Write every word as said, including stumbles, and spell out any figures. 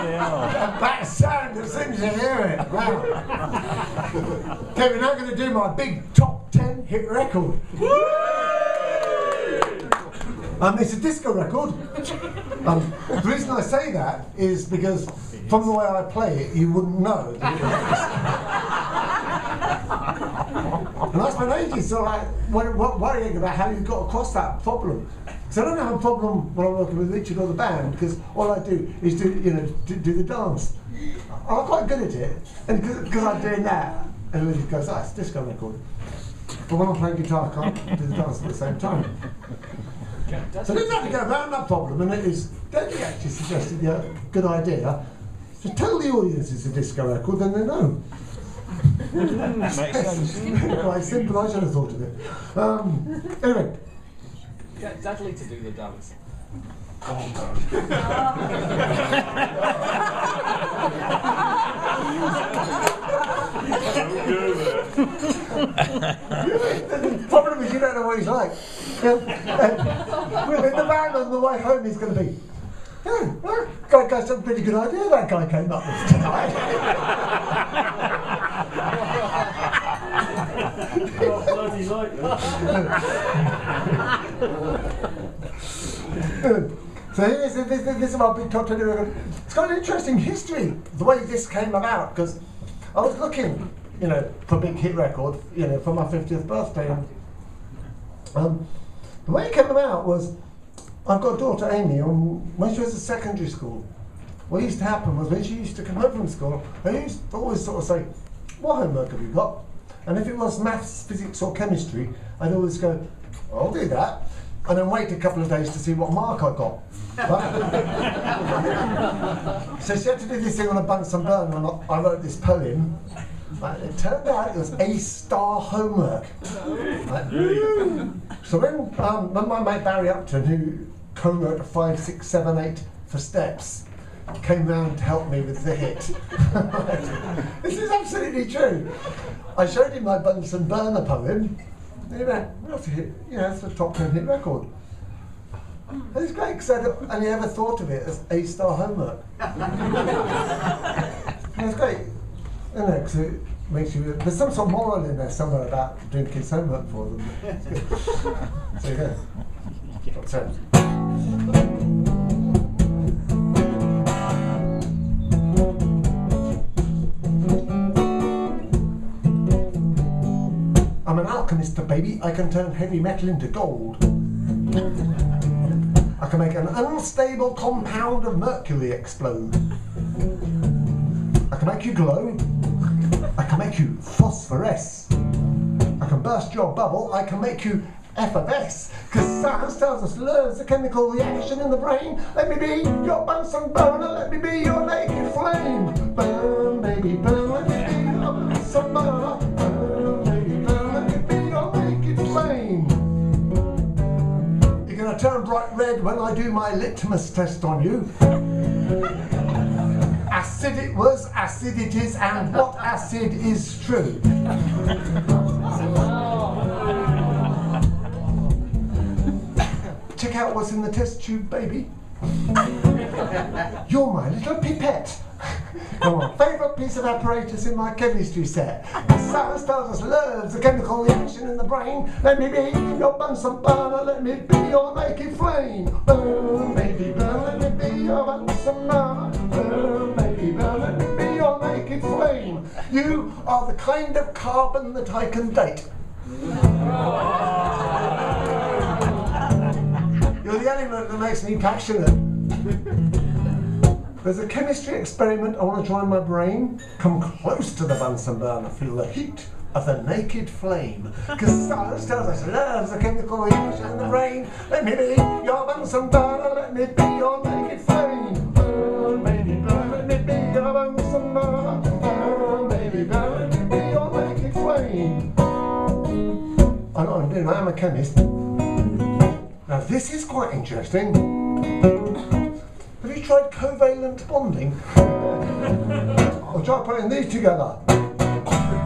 That sound as soon as you hear it. Wow. Okay, we're now going to do my big top ten hit record. Um, it's a disco record. Um, the reason I say that is because from the way I play it, you wouldn't know. And I spent ages sort of like worrying about how you got across that problem. So I don't have a problem when I'm working with Richard or the band, because all I do is do, you know, do, do the dance. I'm quite good at it, and because I'm doing that, and everybody goes, "Ah, oh, it's a disco record." But when I'm playing guitar, I can't do the dance at the same time. So we have to go around that problem, and it is, Debbie actually suggested, yeah, good idea. So tell the audience it's a disco record, then they know. Makes sense. Quite simple, I should have thought of it. Um, anyway. Get Dudley to do the dance. Oh, the problem is you don't know what he's like. Um, uh, in the van on the way home he's going to be, oh, oh, guy got some pretty good idea that guy came up with tonight. Oh, bloody like So here's, this, this, this is my big top ten record. It's got an interesting history, the way this came about, because I was looking, you know, for a big hit record, you know, for my fiftieth birthday. And, um, the way it came about was, I've got a daughter, Amy, and when she was at secondary school, what used to happen was when she used to come home from school, I used to always sort of say, "What homework have you got?" And if it was maths, physics or chemistry, I'd always go, "I'll do that," and then wait a couple of days to see what mark I got. Right? So she had to do this thing on a Bunsen burner, and I wrote this poem. Right? It turned out it was A-star homework. Right? So when, um, when my mate Barry Upton, who co-wrote a five, six, seven, eight for Steps, came round to help me with the hit. This is absolutely true. I showed him my Bunsen burner poem, and he went, "That's a hit, you know, it's a top ten hit record." And it's great because I'd only ever thought of it as A-star homework. And it's great, isn't it? Because it makes you, there's some sort of moral in there somewhere about doing kids' homework for them. It's good. So you go. Top ten. I'm an alchemist, baby. I can turn heavy metal into gold. I can make an unstable compound of mercury explode. I can make you glow. I can make you phosphoresce. I can burst your bubble. I can make you effervesce. Because science tells us love's a chemical reaction in the brain. Let me be your Bunsen burner. Let me be your naked flame. Burn, baby, burn. Let me be your Bunsen burner. Burn, baby, burn. Let me be your naked flame. You're going to turn bright red when I do my litmus test on you. Acid it was, acid it is, and what acid is true? Check out what's in the test tube, baby. You're my little pipette. You're my favourite piece of apparatus in my chemistry set. Science tells us love's a chemical reaction in the brain. Let me be your Bunsen burner, let me be your naked flame. Burn, baby, burn, let me be your Bunsen burner. Burn, baby, burn, let me be your naked flame. You are the kind of carbon that I can date. You're the element that makes me passionate. There's a chemistry experiment I want to try in my brain. Come close to the Bunsen burner, feel the heat of the naked flame. Because science tells us love's a chemical reaction in the brain. Let me be your Bunsen burner, let me be your naked flame. Burn, baby, burn, let me be your Bunsen burner. Burn, baby, burn, let me be your naked flame. I know what I'm doing, I am a chemist. Now this is quite interesting. Have you tried covalent bonding? I'll try putting these together.